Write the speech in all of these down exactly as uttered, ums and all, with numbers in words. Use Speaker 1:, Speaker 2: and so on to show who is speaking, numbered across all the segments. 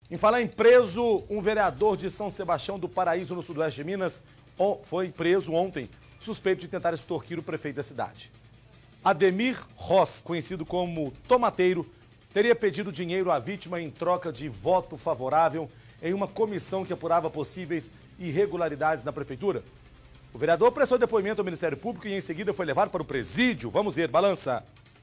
Speaker 1: Em falar em preso, um vereador de São Sebastião do Paraíso, no sudoeste de Minas, foi preso ontem, suspeito de tentar extorquir o prefeito da cidade. Ademir Ross, conhecido como Tomateiro, teria pedido dinheiro à vítima em troca de voto favorável em uma comissão que apurava possíveis irregularidades na prefeitura. O vereador prestou depoimento ao Ministério Público e em seguida foi levado para o presídio. Vamos ver, balança.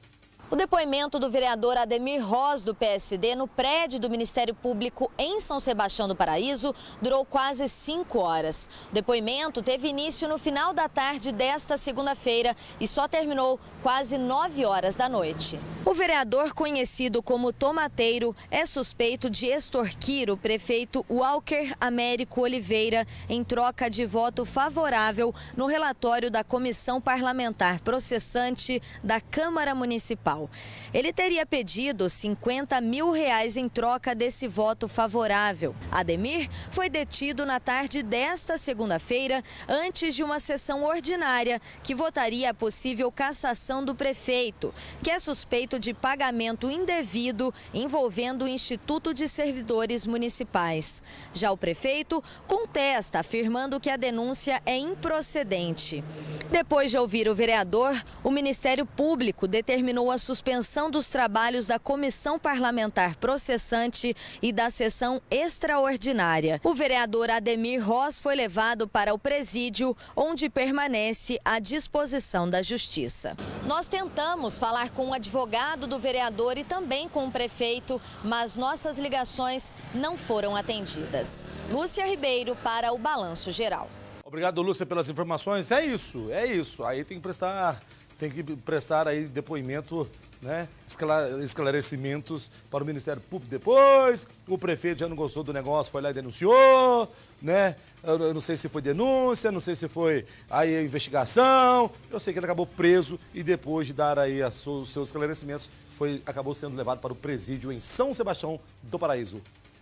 Speaker 2: O depoimento do vereador Ademir Ross, do P S D, no prédio do Ministério Público em São Sebastião do Paraíso, durou quase cinco horas. O depoimento teve início no final da tarde desta segunda-feira e só terminou quase nove horas da noite. O vereador, conhecido como Tomateiro, é suspeito de extorquir o prefeito Walker Américo Oliveira em troca de voto favorável no relatório da Comissão Parlamentar Processante da Câmara Municipal. Ele teria pedido cinquenta mil reais em troca desse voto favorável. Ademir foi detido na tarde desta segunda-feira, antes de uma sessão ordinária que votaria a possível cassação do prefeito, que é suspeito de pagamento indevido envolvendo o Instituto de Servidores Municipais. Já o prefeito contesta, afirmando que a denúncia é improcedente. Depois de ouvir o vereador, o Ministério Público determinou a suspensão dos trabalhos da Comissão Parlamentar Processante e da sessão extraordinária. O vereador Ademir Ross foi levado para o presídio, onde permanece à disposição da Justiça. Nós tentamos falar com o advogado do vereador e também com o prefeito, mas nossas ligações não foram atendidas. Lúcia Ribeiro para o Balanço Geral.
Speaker 1: Obrigado, Lúcia, pelas informações. É isso, é isso. Aí tem que prestar, tem que prestar aí depoimento, né? Esclarecimentos para o Ministério Público depois. O prefeito já não gostou do negócio, foi lá e denunciou, né? Eu não sei se foi denúncia, não sei se foi aí a investigação. Eu sei que ele acabou preso e depois de dar aí os seus esclarecimentos, foi, acabou sendo levado para o presídio em São Sebastião do Paraíso.